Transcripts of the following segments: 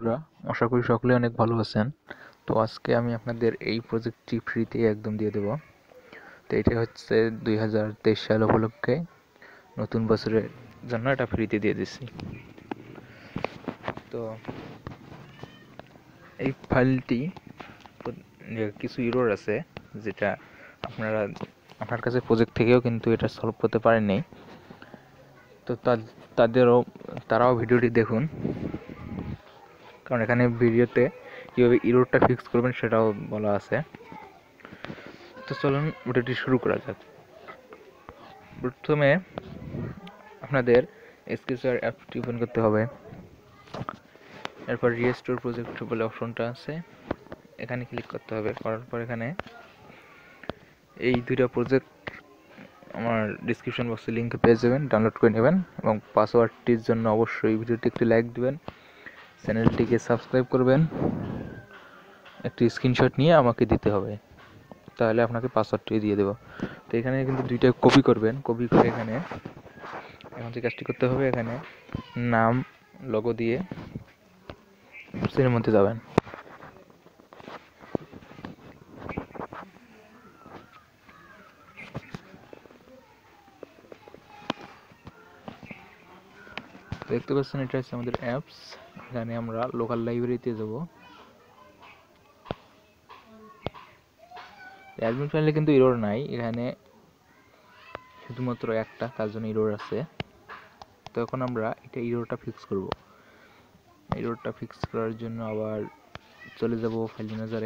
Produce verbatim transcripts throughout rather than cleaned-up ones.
বন্ধুরা, আশা করি সকলে অনেক ভালো আছেন। তো আজকে আমি আপনাদের এই প্রজেক্টটি ফ্রিতে একদম দিয়ে দেব। তো এটা হচ্ছে দুই হাজার তেইশ সাল উপলক্ষে নতুন বছরের জন্য এটা ফ্রিতে দিয়ে দিচ্ছি। তো এই ফাইলটি কিছু ইরর আছে, যেটা আপনারা আপনার কাছে প্রজেক্ট থেকেও কিন্তু এটা সলভ করতে পারেননি। তো তাদেরও তারাও ভিডিওটি দেখুন, কারণ এখানে ভিডিওতে কীভাবে ইররটা ফিক্স করবেন সেটাও বলা আছে। তো চলুন ভিডিওটি শুরু করা যাক। প্রথমে আপনাদের স্কেচওয়্যার অ্যাপটি ওপেন করতে হবে। এরপর রিস্টোর প্রজেক্ট বলে অপশনটা আছে, এখানে ক্লিক করতে হবে। করার পর এখানে এই দুইটা প্রজেক্ট আমার ডিসক্রিপশন বক্সে লিঙ্কে পেয়ে যাবেন, ডাউনলোড করে নেবেন এবং পাসওয়ার্ডটির জন্য অবশ্যই ভিডিওটি একটি লাইক দিবেন, চ্যানেলটিকে সাবস্ক্রাইব করবেন। একটি স্ক্রিনশট নিয়ে আমাকে দিতে হবে, তাহলে আপনাকে পাসওয়ার্ডটি দিয়ে দেবো। তো এখানে কিন্তু দুইটা কপি করবেন। কপি করে এখানে এখন যে কাজটি করতে হবে, এখানে নাম লোগো দিয়ে এর মধ্যে যাবেন। দেখতে পাচ্ছেন এটা হচ্ছে আমাদের অ্যাপস। এখানে আমরা লোকাল লাইব্রেরিতে যাব। অ্যাডমিন ফাইলে কিন্তু এরর নাই, এখানে শুধুমাত্র একটা, তার জন্য এরর আছে। তো এখন আমরা এটা এররটা ফিক্স করব। এররটা ফিক্স করার জন্য আবার চলে যাব ফাইল ম্যানেজারে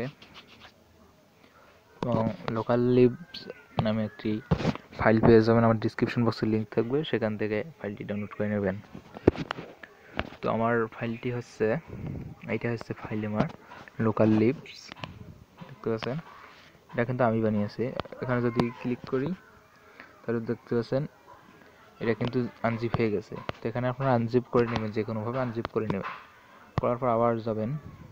এবং লোকাল লিবস নামে একটি ফাইল পেয়ে যাবেন। আমার ডিসক্রিপশন বক্সে লিঙ্ক থাকবে, সেখান থেকে ফাইলটি ডাউনলোড করে নেবেন। তো আমার ফাইলটি হচ্ছে এইটা হচ্ছে ফাইল আমার লোকাল লিবস, দেখতে পাচ্ছেন। এটা কিন্তু আমি বানিয়েছি। এখানে যদি ক্লিক করি তাহলে দেখতে পাচ্ছেন এটা কিন্তু আনজিপ হয়ে গেছে। তো এখানে আপনারা আনজিপ করে নেবেন, যে কোনোভাবে আনজিপ করে নেবেন। করার পর আবার যাবেন,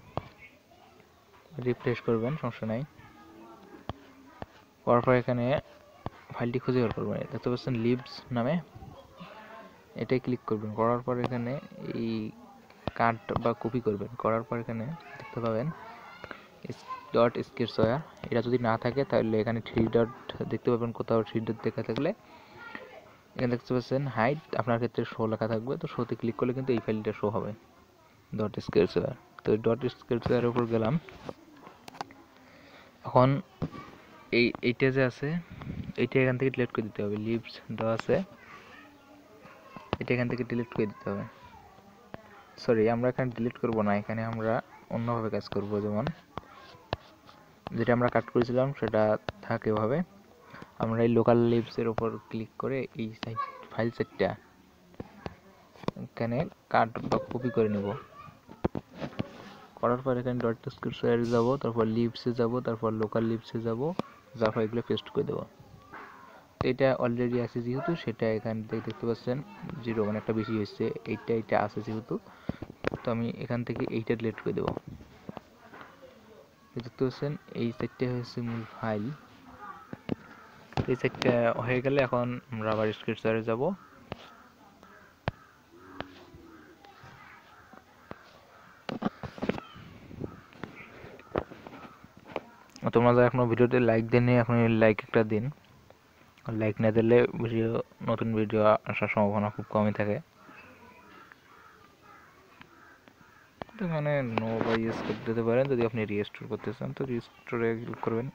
রিফ্রেশ করবেন, সমস্যা নাই। করার পর এখানে ফাইলটি খুঁজে বের করবেন, দেখতে পাচ্ছেন লিবস নামে, এটাই ক্লিক করবেন। করার পর এখানে এই কাট বা কপি করবেন। করার পর এখানে দেখতে পাবেন ডট স্কেচওয়্যার। এটা যদি না থাকে তাহলে এখানে থ্রি ডট দেখতে পাবেন, কোথাও থ্রি ডট দেখা থাকলে এখানে দেখতে পাচ্ছেন হাইট, আপনার ক্ষেত্রে শো লেখা থাকবে। তো শোতে ক্লিক করলে কিন্তু এই ফাইলটা শো হবে, ডট স্কেচওয়্যার। তো ডট স্কেচওয়্যারের উপর গেলাম। এখন এই এইটা যে আছে, এইটা এখান থেকে ডিলিট করে দিতে হবে। লিভস দেওয়া আছে, এটা এখান থেকে ডিলিট করে দিতে হবে। সরি, আমরা এখানে ডিলিট করব না, এখানে আমরা অন্যভাবে কাজ করব। যেমন যেটা আমরা কাট করেছিলাম সেটা থাকে এভাবে। আমরা এই লোকাল লিভসের উপর ক্লিক করে এই সাইট ফাইল সেটটা এখানে কাট বা কপি করে নেব। করার পর এখানে ডট স্কেচওয়্যারে যাব, তারপর লিভসে যাব, তারপর লোকাল লিভসে যাব, তারপর এগুলো পেস্ট করে দেবো। তো এটা অলরেডি আছে যেহেতু, সেটা এখান থেকে দেখতে পাচ্ছেন জিরো, মানে একটা বেশি হচ্ছে। এইটা এইটা আছে যেহেতু, তো আমি এখান থেকে এইটা ডিলিট করে দেবো। দেখতে পাচ্ছেন এই সাইটটা হচ্ছে মূল ফাইল। এই সাইটটা হয়ে গেলে এখন আমরা আবার স্কেচওয়্যারে যাব। তোমরা যারা এখনো ভিডিওতে লাইক দেননি, এখন লাইক একটা দিন। লাইক না দিলে ভিডিও নতুন ভিডিও আসার সম্ভাবনা খুব কমই থাকে। তো এখানে নো বা ইয়েস করে দিতে পারেন। যদি আপনি রিস্টোর করতে চান তো রিস্টোরে ক্লিক করবেন।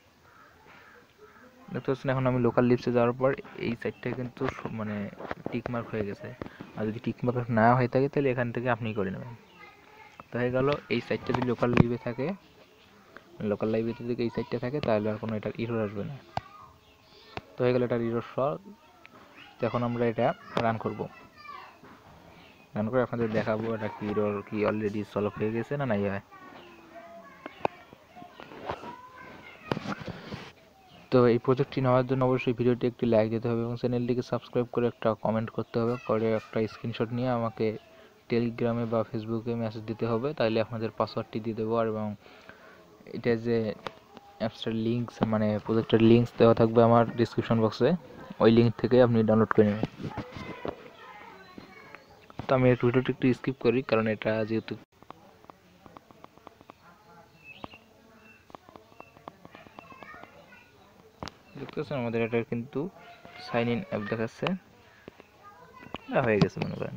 দেখতে পাচ্ছেন এখন আমি লোকাল লিভসে যাওয়ার পর এই সাইটটা কিন্তু মানে টিক মার্ক হয়ে গেছে। আর যদি টিক মার্ক না হয়ে থাকে তাহলে এখান থেকে আপনি করে নেবেন। তো হয়ে গেল, এই সাইটটা যদি লোকাল লিভে থাকে, লোকাল লাইব্রেরিতে যদি এই সাইটটা থাকে তাহলে আর কোনো এটার ইরর আসবে না। তো হয়ে গেল এটার ইরর সলভ। তো এখন আমরা এটা রান করব। রান করে আপনাদের দেখাবো এটা কি ইরর কি অলরেডি সলভ হয়ে গেছে না নাই হয়। তো এই প্রজেক্টটি নেওয়ার জন্য অবশ্যই ভিডিওটি একটি লাইক দিতে হবে এবং চ্যানেলটিকে সাবস্ক্রাইব করে একটা কমেন্ট করতে হবে, করে একটা স্ক্রিনশট নিয়ে আমাকে টেলিগ্রামে বা ফেসবুকে মেসেজ দিতে হবে, তাহলে আপনাদের পাসওয়ার্ডটি দিয়ে দেবো। আর এবং এটা যে অ্যাপসটার লিঙ্কস মানে প্রজেক্টের লিঙ্কস দেওয়া থাকবে আমার ডিসক্রিপশন বক্সে, ওই লিঙ্ক থেকে আপনি ডাউনলোড করে নেবেন। তো আমি একটু ভিডিওটি একটু স্কিপ করি, কারণ এটা যেহেতু দেখতে পাচ্ছেন আমাদের এটা কিন্তু সাইন ইন অ্যাপ দেখাচ্ছে, হয়ে গেছে মনে করেন।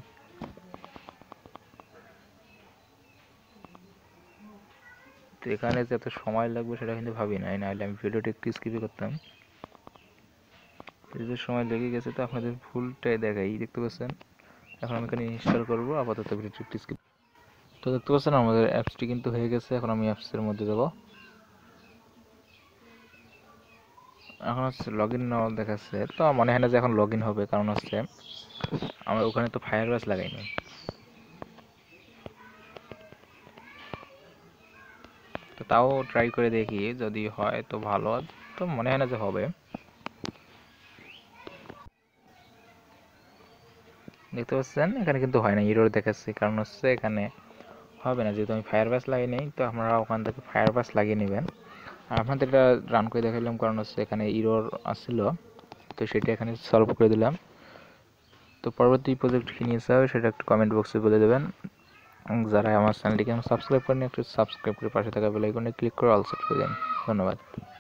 তো এখানে যে এত সময় লাগবে সেটা কিন্তু ভাবি নাই, নাহলে আমি ভিডিওটা একটু স্কিপই করতাম। যে সময় লেগে গেছে তো আপনাদের ফুলটাই দেখাই, দেখতে পাচ্ছেন। এখন আমি এখানে ইনস্টল করবো, আপাতত ভিডিওটি একটু স্কিপ। তো দেখতে পাচ্ছেন আমাদের অ্যাপসটি কিন্তু হয়ে গেছে। এখন আমি অ্যাপসের মধ্যে যাব। এখন হচ্ছে লগ ইন নাও দেখাচ্ছে, তো মনে হয় না যে এখন লগ ইন হবে, কারণ হচ্ছে আমার ওখানে তো ফায়ারবেস লাগাইনি। তো তাও ট্রাই করে দেখি, যদি হয় তো ভালো, তো মনে হয় না যে হবে। দেখতে পাচ্ছেন এখানে কিন্তু হয় না, এরর দেখাচ্ছে, কারণ হচ্ছে এখানে হবে না, যেহেতু আমি ফায়ারবেস লাগিয়ে নেই। তো আপনারা ওখান থেকে ফায়ারবেস লাগিয়ে নেবেন। আর আপনাদের এটা রান করে দেখালাম, কারণ হচ্ছে এখানে এরর আসছিল, তো সেটা এখানে সলভ করে দিলাম। তো পরবর্তী প্রজেক্ট কী নিয়ে হবে সেটা একটু কমেন্ট বক্সে বলে দেবেন। যারা আমার চ্যানেলটিকে সাবস্ক্রাইব করেন, একটু সাবস্ক্রাইব করে পাশে থাকা বেল আইকনে ক্লিক করে অল সেট করে দেন। ধন্যবাদ।